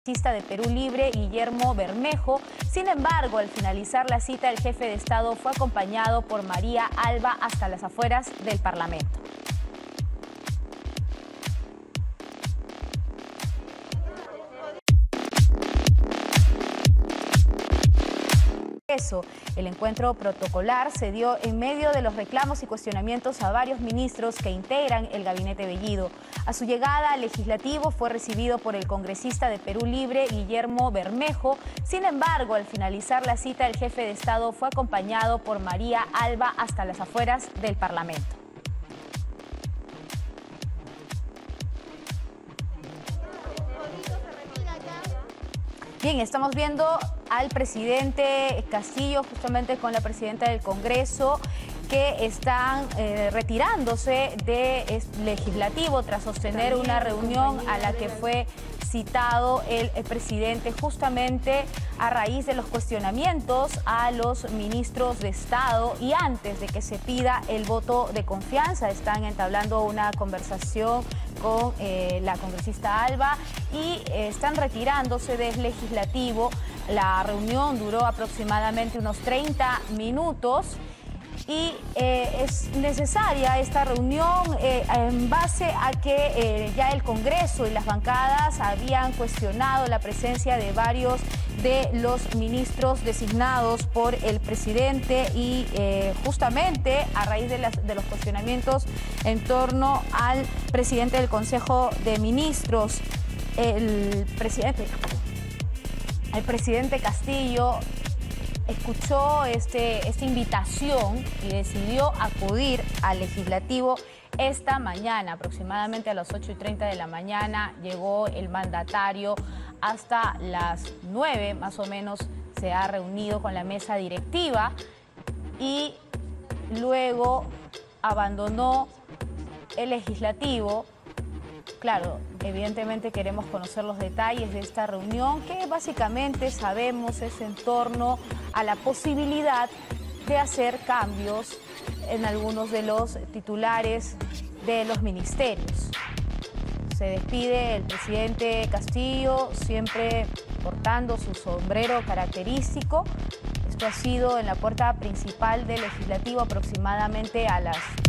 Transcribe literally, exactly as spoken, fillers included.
De Perú Libre, Guillermo Bermejo. Sin embargo, al finalizar la cita, el jefe de Estado fue acompañado por María Alba hasta las afueras del Parlamento. El encuentro protocolar se dio en medio de los reclamos y cuestionamientos a varios ministros que integran el gabinete Bellido. A su llegada al legislativo fue recibido por el congresista de Perú Libre, Guillermo Bermejo. Sin embargo, al finalizar la cita, el jefe de Estado fue acompañado por María Alba hasta las afueras del Parlamento. Bien, estamos viendo al presidente Castillo justamente con la presidenta del Congreso que están eh, retirándose del legislativo tras sostener una reunión a la que fue citado el, el presidente justamente a raíz de los cuestionamientos a los ministros de Estado y antes de que se pida el voto de confianza. Están entablando una conversación con eh, la congresista Alba y eh, están retirándose del legislativo. La reunión duró aproximadamente unos treinta minutos. Y eh, es necesaria esta reunión eh, en base a que eh, ya el Congreso y las bancadas habían cuestionado la presencia de varios de los ministros designados por el presidente y eh, justamente a raíz de, las, de los cuestionamientos en torno al presidente del Consejo de Ministros, el presidente, el presidente Castillo escuchó este, esta invitación y decidió acudir al legislativo esta mañana. Aproximadamente a las ocho y treinta de la mañana llegó el mandatario. Hasta las nueve más o menos se ha reunido con la mesa directiva y luego abandonó el legislativo. Claro, evidentemente queremos conocer los detalles de esta reunión, que básicamente sabemos es en torno a la posibilidad de hacer cambios en algunos de los titulares de los ministerios. Se despide el presidente Castillo, siempre portando su sombrero característico. Esto ha sido en la puerta principal del legislativo aproximadamente a las